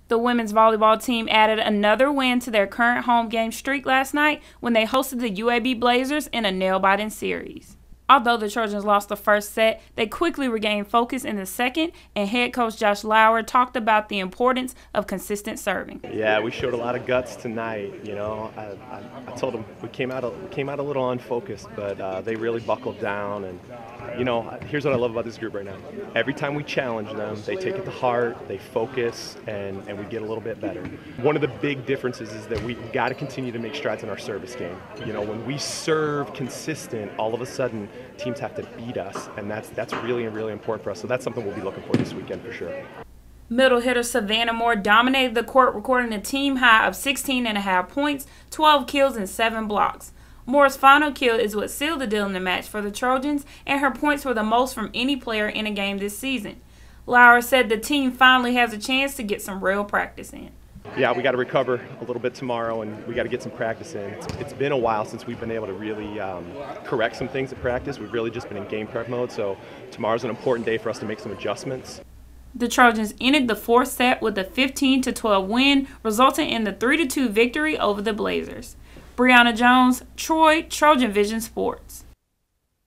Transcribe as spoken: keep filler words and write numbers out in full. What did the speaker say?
The women's volleyball team added another win to their current home game streak last night when they hosted the U A B Blazers in a nail-biting series. Although the Trojans lost the first set, they quickly regained focus in the second, and head coach Josh Lauer talked about the importance of consistent serving. Yeah, we showed a lot of guts tonight. You know, I, I, I told them we came out a, we came out a little unfocused, but uh, they really buckled down. And you know, here's what I love about this group right now. Every time we challenge them, they take it to heart, they focus, and, and we get a little bit better. One of the big differences is that we've got to continue to make strides in our service game. You know, when we serve consistent, all of a sudden teams have to beat us, and that's that's really, really important for us. So that's something we'll be looking for this weekend for sure. Middle hitter Savannah Moore dominated the court, recording a team high of sixteen and a half points, twelve kills, and seven blocks. Moore's final kill is what sealed the deal in the match for the Trojans, and her points were the most from any player in a game this season. Lauer said the team finally has a chance to get some real practice in. Yeah, we got to recover a little bit tomorrow, and we got to get some practice in. It's, it's been a while since we've been able to really um, correct some things at practice. We've really just been in game prep mode, so tomorrow's an important day for us to make some adjustments. The Trojans ended the fourth set with a fifteen to twelve win, resulting in the three to two victory over the Blazers. Briana Jones, Troy, TrojanVision Sports.